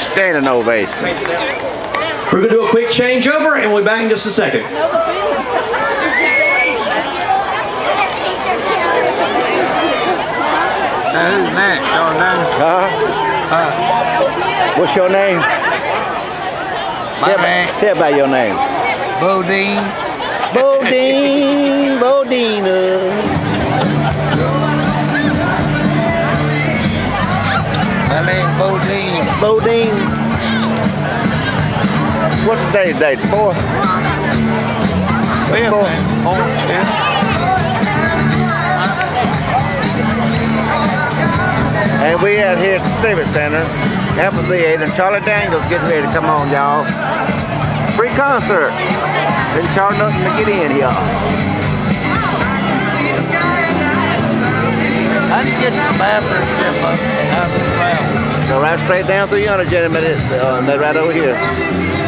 Standing ovation. We're going to do a quick changeover and we'll be back in just a second. Who's next? Your name? What's your name? My name? Tell about your name. Bodine. Bodine, Bodina. My name Bodine. Bodine. What's today's date? 4? And we out here at the Civic Center, Amphitheater, and Charlie Daniels getting ready to come on, y'all. Free concert. Didn't charge nothing to get in here. How do you get to the bathroom step up out of the crowd? Go right straight down through yonder, gentlemen. They're right over here.